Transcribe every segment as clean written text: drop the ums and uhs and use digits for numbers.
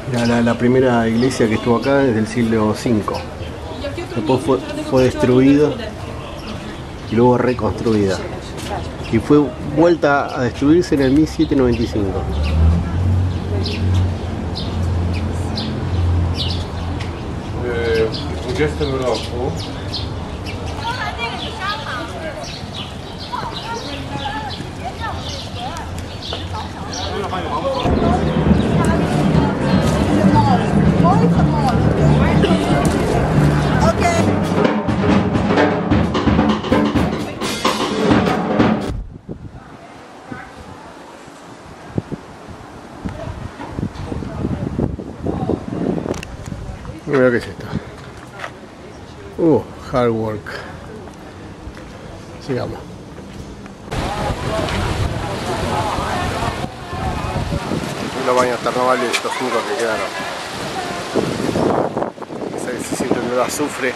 Era la primera iglesia que estuvo acá desde el siglo V. Después fue destruida y luego reconstruida. Y fue vuelta a destruirse en el 1795. Mira qué es esto. Hard work. Sigamos. Los baños termales, estos 5 que quedaron. Se siente el olor a azufre.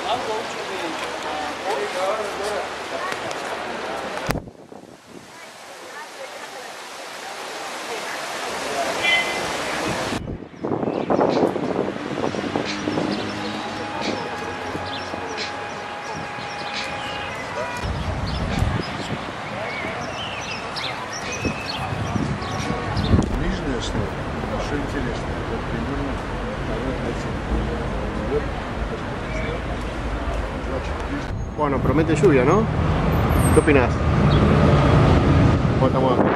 Bueno, promete lluvia, ¿no? ¿Qué opinas? Estamos acá.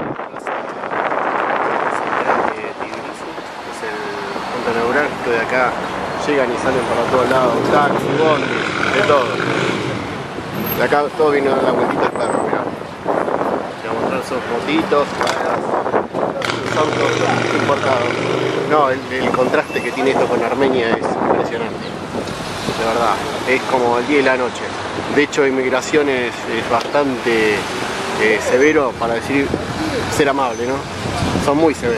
Es el punto neurálgico de acá. Llegan y salen para todos lados, taxi, bondi, de todo. De acá todo vino a dar la vueltita al perro, mirá. Te voy a mostrar esos motitos, los autos importados. No, el contraste que tiene esto con Armenia es impresionante. De verdad, es como el día y la noche. De hecho, inmigración es bastante severo, para decir, ser amable, ¿no? Son muy severos.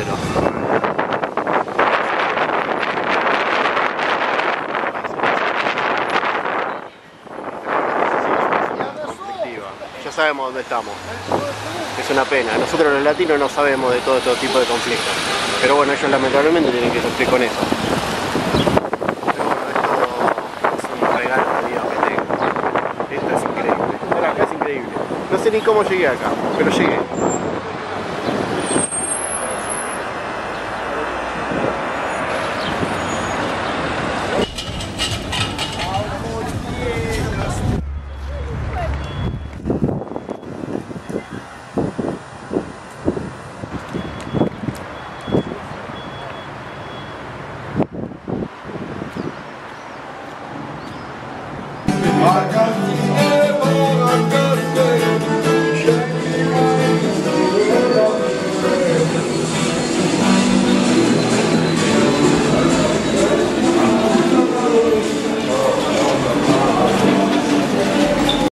Ya sabemos dónde estamos. Es una pena. Nosotros los latinos no sabemos de todo tipo de conflictos. Pero bueno, ellos lamentablemente tienen que sufrir con eso. No sé ni cómo llegué acá, pero llegué.